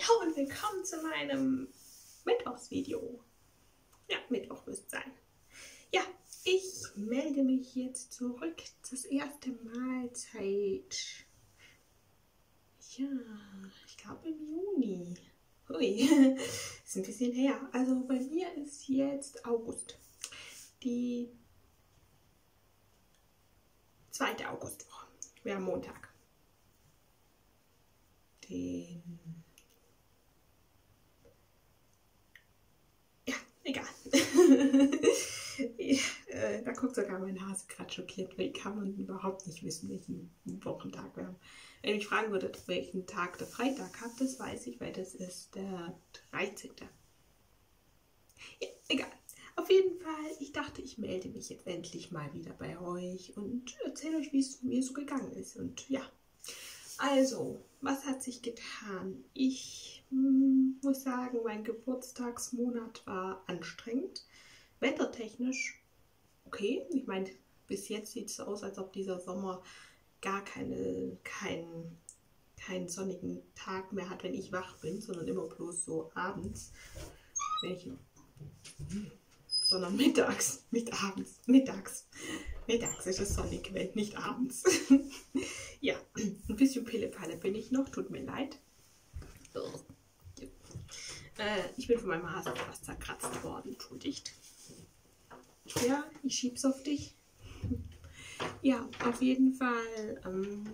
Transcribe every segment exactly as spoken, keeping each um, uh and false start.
Hallo und willkommen zu meinem Mittwochsvideo. Ja, Mittwoch müsste sein. Ja, ich melde mich jetzt zurück. Das erste Mal seit, ja, ich glaube im Juni. Hui, ist ein bisschen her. Also bei mir ist jetzt August. Die zweite Augustwoche. Wir haben Montag. Den Egal. ja, äh, da guckt sogar mein Hase gerade schockiert, weil ich kann man überhaupt nicht wissen, welchen Wochentag wir haben. Wenn ihr mich fragen würdet, welchen Tag der Freitag hat, das weiß ich, weil das ist der dreizehnte Ja, egal. Auf jeden Fall, ich dachte, ich melde mich jetzt endlich mal wieder bei euch und erzähle euch, wie es mir so gegangen ist. Und ja, also, was hat sich getan? Ich hm, muss sagen, mein Geburtstagsmonat war anstrengend. Wettertechnisch okay. Ich meine, bis jetzt sieht es so aus, als ob dieser Sommer gar keine, keinen, keinen sonnigen Tag mehr hat, wenn ich wach bin, sondern immer bloß so abends. Wenn ich, sondern mittags, nicht abends, mittags. Mittags ist es sonnig, wenn nicht abends. Ja, ein bisschen Pillepalle bin ich noch, tut mir leid. Äh, ich bin von meinem Hasen fast zerkratzt worden, entschuldigt. Ja, ich schieb's auf dich. Ja, auf jeden Fall. Ähm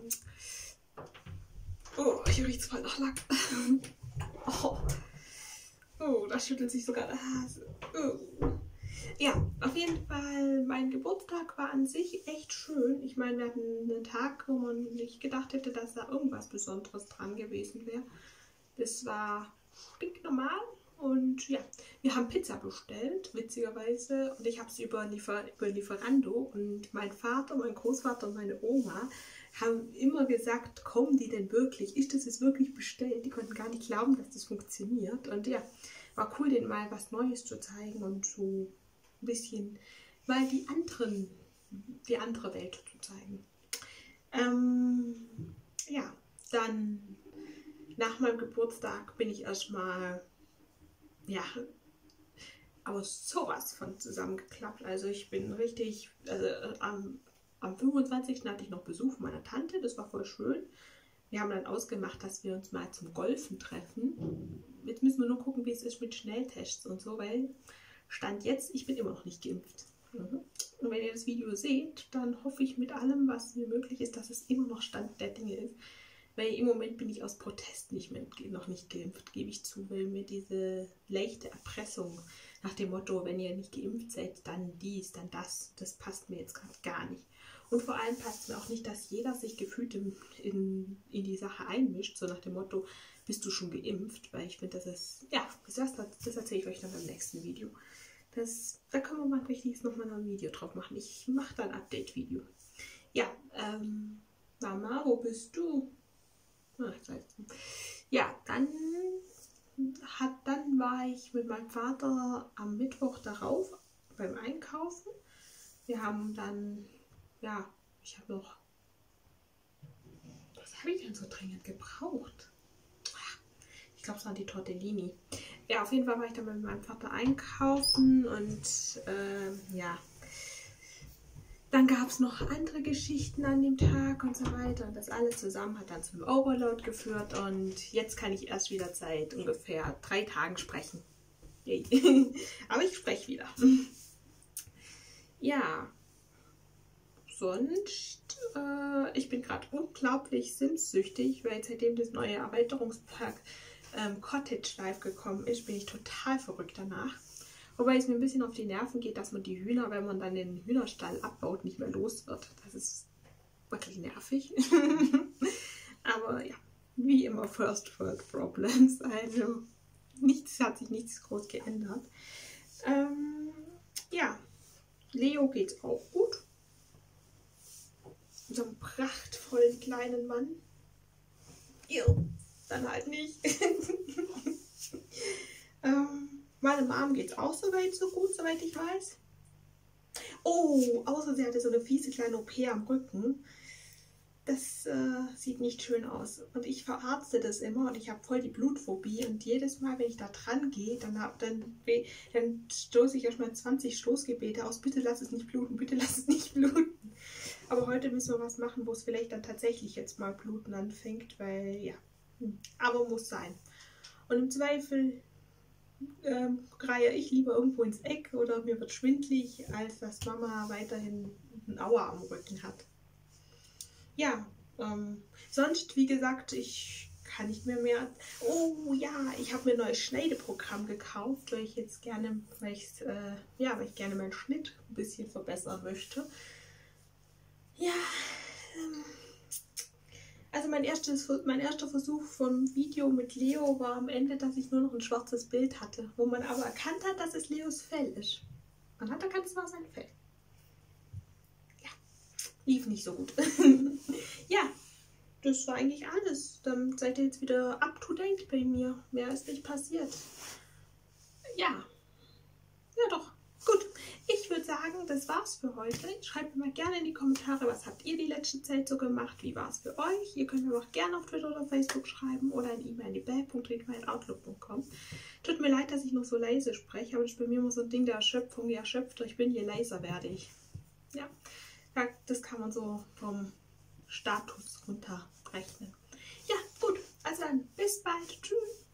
oh, ich rieche voll nach Lack. Oh. oh, da schüttelt sich sogar der Hase. Oh. Ja, auf jeden Fall, mein Geburtstag war an sich echt schön. Ich meine, wir hatten einen Tag, wo man nicht gedacht hätte, dass da irgendwas Besonderes dran gewesen wäre. Das war stinknormal und ja, wir haben Pizza bestellt, witzigerweise. Und ich habe sie über, Liefer über Lieferando und mein Vater, mein Großvater und meine Oma haben immer gesagt, kommen die denn wirklich? Ist das jetzt wirklich bestellt? Die konnten gar nicht glauben, dass das funktioniert. Und ja, war cool, denen mal was Neues zu zeigen und so ein bisschen mal die anderen, die andere Welt zu zeigen. Ähm, ja, dann nach meinem Geburtstag bin ich erstmal, ja, aus sowas von zusammengeklappt. Also ich bin richtig, also am, am fünfundzwanzigsten hatte ich noch Besuch meiner Tante, das war voll schön. Wir haben dann ausgemacht, dass wir uns mal zum Golfen treffen. Jetzt müssen wir nur gucken, wie es ist mit Schnelltests und so, weil Stand jetzt, ich bin immer noch nicht geimpft. Mhm. Und wenn ihr das Video seht, dann hoffe ich mit allem, was mir möglich ist, dass es immer noch Stand der Dinge ist. Weil im Moment bin ich aus Protest nicht mehr, noch nicht geimpft, gebe ich zu, weil mir diese leichte Erpressung nach dem Motto, wenn ihr nicht geimpft seid, dann dies, dann das, das passt mir jetzt gerade gar nicht. Und vor allem passt mir auch nicht, dass jeder sich gefühlt in, in, in die Sache einmischt, so nach dem Motto, bist du schon geimpft? Weil ich finde, das ist, ja, das, das erzähle ich euch dann beim nächsten Video. Das, da können wir mal richtig nochmal ein Video drauf machen. Ich mache da ein Update-Video. Ja, ähm, Mama, wo bist du? Ach, ja, dann, hat, dann war ich mit meinem Vater am Mittwoch darauf beim Einkaufen. Wir haben dann, ja, ich habe noch, was habe ich denn so dringend gebraucht? Ich glaube, es waren die Tortellini. Ja, auf jeden Fall war ich dann mit meinem Vater einkaufen und äh, ja, dann gab es noch andere Geschichten an dem Tag und so weiter. Und das alles zusammen hat dann zum Overload geführt. Und jetzt kann ich erst wieder seit ungefähr drei Tagen sprechen. Aber ich spreche wieder. Ja, sonst, äh, ich bin gerade unglaublich Sims-süchtig, weil seitdem das neue Erweiterungspack ähm, Cottage live gekommen ist, bin ich total verrückt danach. Wobei es mir ein bisschen auf die Nerven geht, dass man die Hühner, wenn man dann den Hühnerstall abbaut, nicht mehr los wird. Das ist wirklich nervig. Aber ja, wie immer First World Problems. Also nichts hat sich nichts groß geändert. Ähm, ja, Leo geht's auch gut. So einen prachtvollen kleinen Mann. Jo, dann halt nicht. ähm, Meine Mom geht es auch soweit so gut, soweit ich weiß. Oh, außer sie hatte so eine fiese kleine O P am Rücken. das äh, sieht nicht schön aus. Und ich verarzte das immer und ich habe voll die Blutphobie. Und jedes Mal, wenn ich da dran gehe, dann, hab, dann, dann stoße ich erstmal zwanzig Stoßgebete aus. Bitte lass es nicht bluten, bitte lass es nicht bluten. Aber heute müssen wir was machen, wo es vielleicht dann tatsächlich jetzt mal bluten anfängt, weil ja, aber muss sein. Und im Zweifel ähm, greife ich lieber irgendwo ins Eck oder mir wird schwindlig, als dass Mama weiterhin einen Aua am Rücken hat. Ja, ähm, sonst, wie gesagt, ich kann nicht mehr mehr. Oh ja, ich habe mir ein neues Schneideprogramm gekauft, weil ich jetzt gerne, weil ich, äh, ja, weil ich gerne meinen Schnitt ein bisschen verbessern möchte. Ja, ähm, also mein, erstes, mein erster Versuch vom Video mit Leo war am Ende, dass ich nur noch ein schwarzes Bild hatte, wo man aber erkannt hat, dass es Leos Fell ist. Man hat erkannt, es war sein Fell. Ja, lief nicht so gut. Ja, das war eigentlich alles. Dann seid ihr jetzt wieder up to date bei mir. Mehr ist nicht passiert. Ja, ja doch. Gut, ich würde sagen, das war's für heute. Schreibt mir mal gerne in die Kommentare, was habt ihr die letzte Zeit so gemacht? Wie war es für euch? Ihr könnt mir auch gerne auf Twitter oder Facebook schreiben oder eine E-Mail an die bell punkt redma at outlook punkt com. Tut mir leid, dass ich noch so leise spreche, aber das ist bei mir immer so ein Ding der Erschöpfung. Je erschöpfter ich bin, je leiser werde ich. Ja, das kann man so vom Status runterrechnen. Ja, gut, also dann bis bald. Tschüss.